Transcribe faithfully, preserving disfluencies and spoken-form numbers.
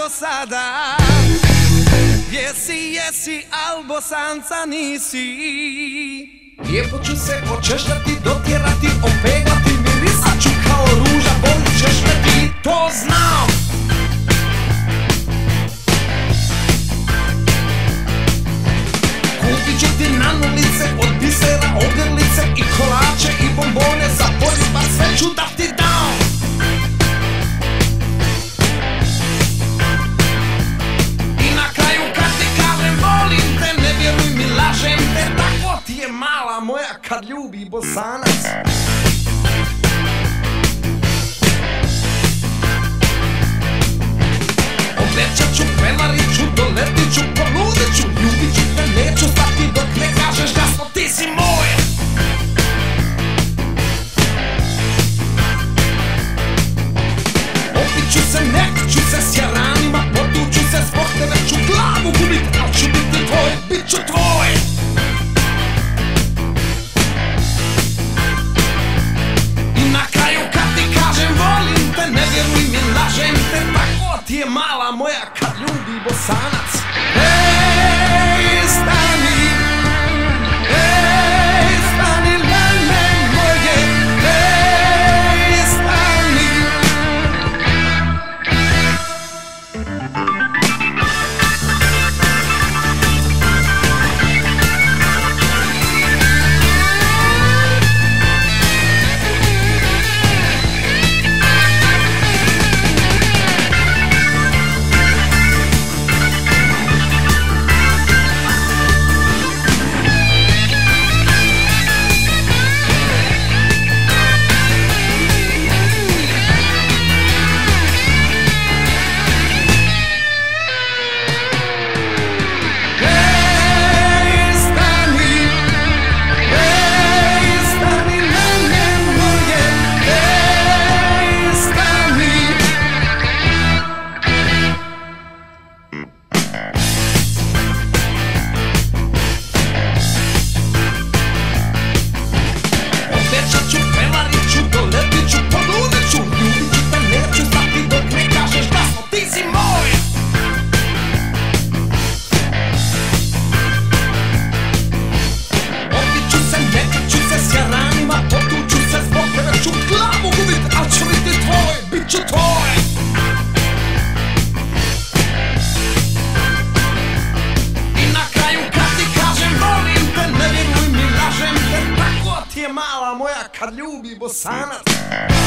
do sada. Jesi, jesi, al Bosanca nisi. Lijepo ću se počešljati, dotjerati, opeglati, mirisat ću kao ruža, volit ćeš me ti, to znam. Kupit ću ti nanulice od bisera, ogrlice i kolače i bombone za poljubac, sve ću da ti dam. I na kraju kad ti kažem volim te, ne vjeruj mi, lažem te, tako ti je mala moja kad ljubi Bosanac. Obećat ću, pevarit ću, doletit ću, poludit ću, ljubit ću te, neću stati dok ne kažeš jasno ti si moj. Opit ću se, nek ću se s jaranima, potuću se zbog tebe, ću glavu gubit, al ću biti tvoj, bit ću tvoj. I na kraju kad ti kažem volim te, ne vjeruj mi, lažem te, tako ti je mala moja kad ljubi Bosanac. Ej, stani, ej, stani, lene moje, ej, stani. Mala moja kad ljubi Bosanac.